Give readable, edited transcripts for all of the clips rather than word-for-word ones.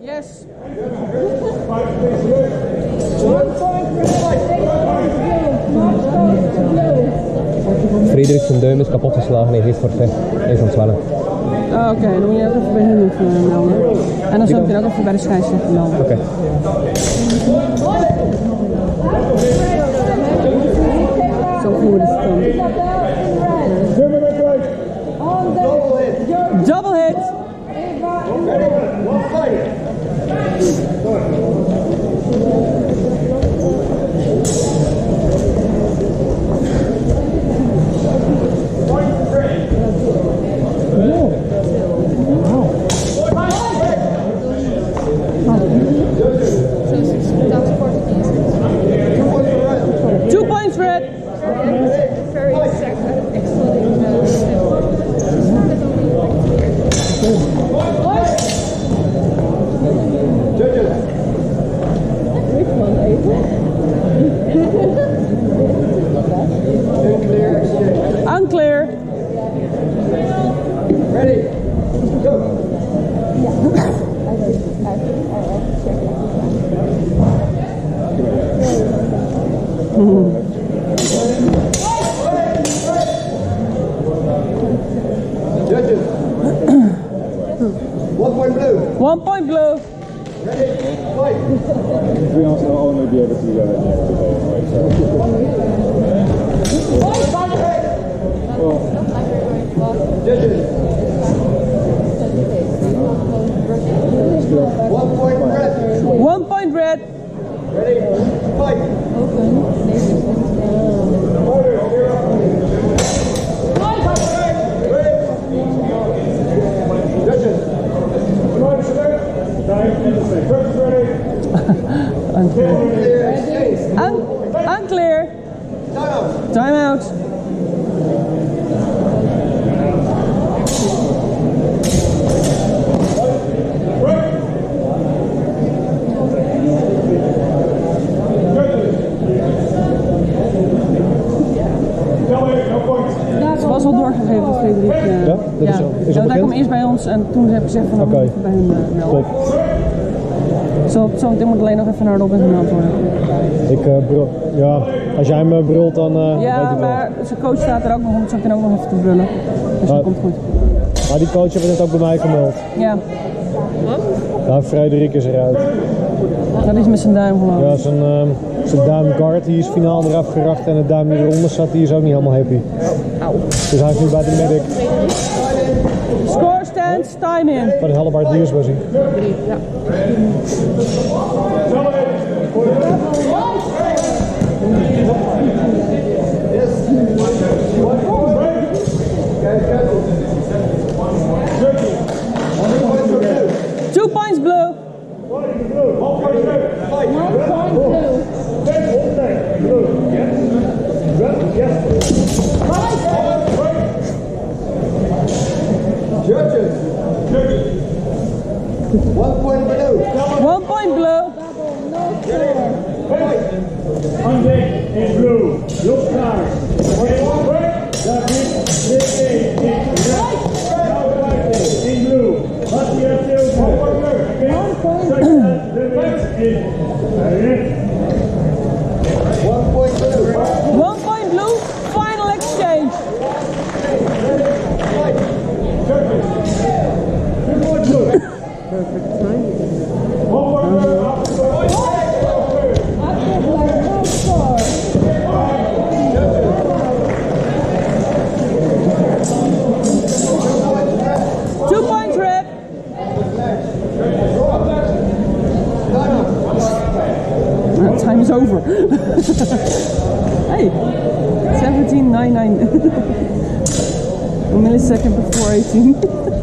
Yes. Frederik zijn duim is kapot geslagen, hij heeft forfait. Hij is aan het zwellen. Oké, dan moet je ook even bij hem melden. En dan zal ik ook even bij de scheidsrechter melden. Oké. Zo voelen we het dan. Double hit! 2 points red! Very excellent. Unclear. Ready? Go. Judges. 1 point blue. 1 point blue. Ready? Fight. To be honest, I'll only be able to do that at the end of the day anyway, so. Judges. 1 point red. 1 point red. Ready? Fight. Judges. Unclear. Time out. Ze was al doorgegeven, Frederik. Ja, dat is zo. Is hij bekend? kwam eerst bij ons en toen heb ik gezegd van Oké. bij hun melden. Top. Zo meteen moet alleen nog even naar Robin gemeld worden. Ik brul. Ja, als jij me brult dan weet Ja, ik wel. maar zijn coach staat er ook nog om zo meteen ook nog even te brullen. Dus dat komt goed. Maar die coach heeft het net ook bij mij gemeld. Ja, Ja, Frederik is eruit. dat is met zijn duim geloof ik. Ja, zijn duimguard die is finaal eraf geracht en het duim die eronder zat, die is ook niet helemaal happy. Dus hij is nu bij de medic. Score stands, time in. Van de hallebardiers was hij. Two points blue. Judges. 1 point blue. 1 point blue. On deck in blue, look cars. David, in blue. Matthias in red. 1 point blue. 1 point blue. Final exchange. Two points red. Time is over. Hey, 17:99. A millisecond before 18.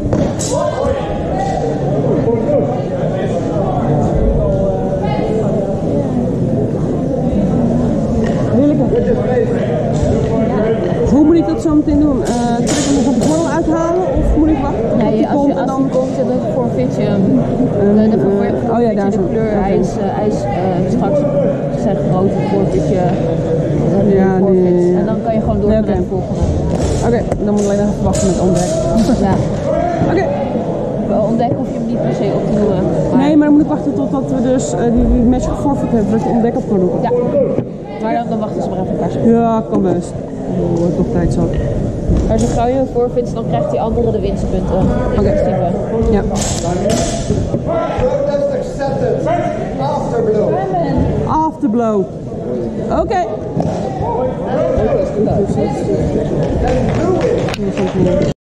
Hoe moet ik dat zo meteen doen? Kan ik hem nog op het gordel uithalen of moet ik wachten? Nee, als hij komt, dan forfeit je hem. Oh ja, daar de zo. kleur. Hij is straks zijn grote forfeit je. Ja, die... En dan kan je gewoon door naar de volgende. Oké, dan moet ik alleen nog even wachten met ontdekken. Ja. Oké. even ontdekken, hoef je hem niet per se op te noemen. Nee, maar dan moet ik wachten totdat we dus die match geforfeit hebben, dat ik ontdek op kan roepen. Ja, maar dan wachten ze maar even een paar seconden. Ja, kan best. Oh, ik nog tijd zat. Maar zo gauw je hem forfeits, dan krijgt die andere de winstpunten. Oké. Ja. Protest accepted. Afterblow. Afterblow. Oké. And do it.